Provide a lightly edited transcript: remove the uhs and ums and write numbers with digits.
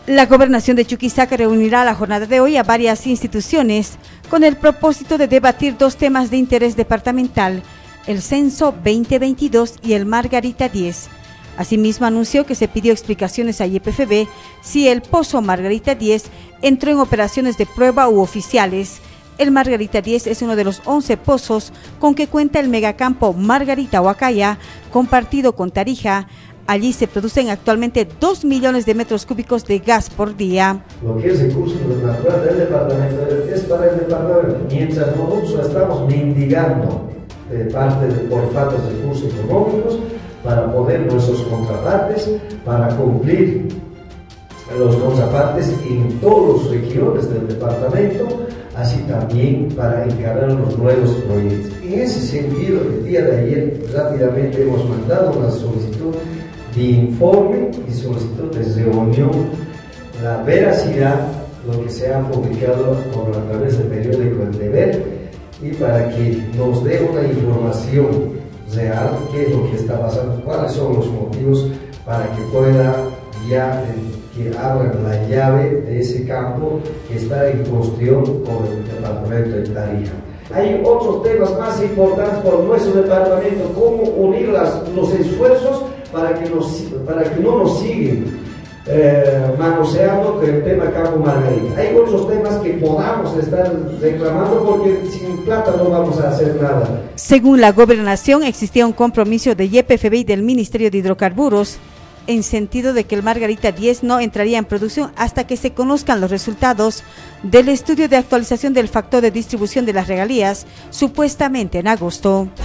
La Gobernación de Chuquisaca reunirá la jornada de hoy a varias instituciones con el propósito de debatir dos temas de interés departamental, el Censo 2022 y el Margarita 10. Asimismo, anunció que se pidió explicaciones a YPFB si el pozo Margarita 10 entró en operaciones de prueba u oficiales. El Margarita 10 es uno de los 11 pozos con que cuenta el megacampo Margarita Huacaya, compartido con Tarija. Allí se producen actualmente 2 millones de metros cúbicos de gas por día. Lo que es recursos naturales del departamento es para el departamento, mientras nosotros estamos mendigando por falta de recursos económicos para poner nuestros contrapartes, para cumplir los contrapartes en todas las regiones del departamento, así también para encarar los nuevos proyectos. En ese sentido, el día de ayer rápidamente hemos mandado una solicitud de informe y solicitud de reunión, la veracidad, lo que se ha publicado a través del periódico El Deber, y para que nos dé una información real, qué es lo que está pasando, cuáles son los motivos para que pueda ya que abran la llave de ese campo que está en cuestión con el departamento de Tarija. Hay otros temas más importantes por nuestro departamento, cómo unir los esfuerzos para que no nos sigan manoseando con el tema Campo Margarita. Hay otros temas que podamos estar reclamando porque sin plata no vamos a hacer nada. Según la Gobernación, existía un compromiso de YPFB y del Ministerio de Hidrocarburos en sentido de que el Margarita 10 no entraría en producción hasta que se conozcan los resultados del estudio de actualización del factor de distribución de las regalías, supuestamente en agosto.